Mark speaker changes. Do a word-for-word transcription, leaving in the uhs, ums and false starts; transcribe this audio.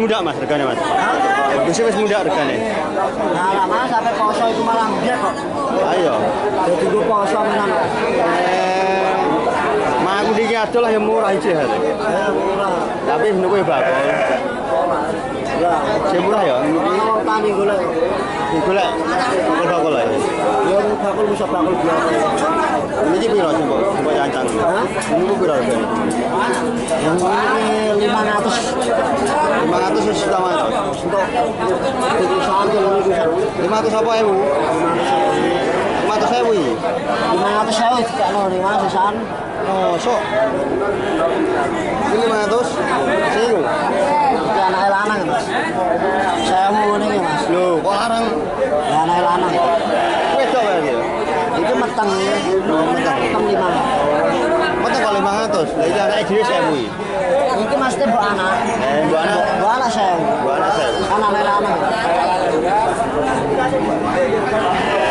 Speaker 1: muda mas, regane mas. Wedhus wis muda regane.
Speaker 2: Nah, mas sampai poso itu malah gede kok.
Speaker 1: Ayo.
Speaker 2: Jadi gue poso menan.
Speaker 1: Eh, mah aku diki adol lah yang murah iki ya.
Speaker 2: Ya murah.
Speaker 1: Tapi niku ya bakal.
Speaker 2: Ya,
Speaker 1: Sing murah ya.
Speaker 2: kalau tani golek.
Speaker 1: Golek bakal lah.
Speaker 2: Ya bakul bisa bakul biasa.
Speaker 1: Ini piro coba? Coba yancang.
Speaker 2: Hah?
Speaker 1: Ini piro harganya?
Speaker 2: Yang ini lima ratus.
Speaker 1: lima ratus setama itu.
Speaker 2: Untuk itu sampai ini bisa.
Speaker 1: lima ratus apa ya, Bu? lima ratus sewu iki.
Speaker 2: lima ratus sewu tidak mau lima sisan.
Speaker 1: Oh, sok. Ini lima ratus. Sewu.
Speaker 2: Itu anak lanang mas. Saya mau ini mas.
Speaker 1: Loh, kok larang?
Speaker 2: Ya anak lanang.
Speaker 1: Wedok berarti ya?
Speaker 2: Itu meteng.
Speaker 1: Oh, meteng.
Speaker 2: Meteng lima.
Speaker 1: Meteng kok lima ratus. Lah iki anake dhewe sewu iki.
Speaker 2: Ini mas itu bu anak.
Speaker 1: Eh, Bu anak.
Speaker 2: Bu anak saya.
Speaker 1: Bu anak sewu.
Speaker 2: Anak lanang.